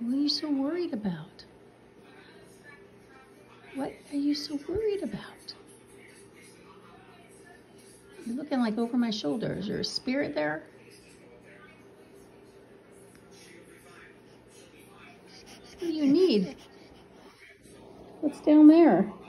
What are you so worried about? What are you so worried about? You're looking like over my shoulder. Is there a spirit there? What do you need? What's down there?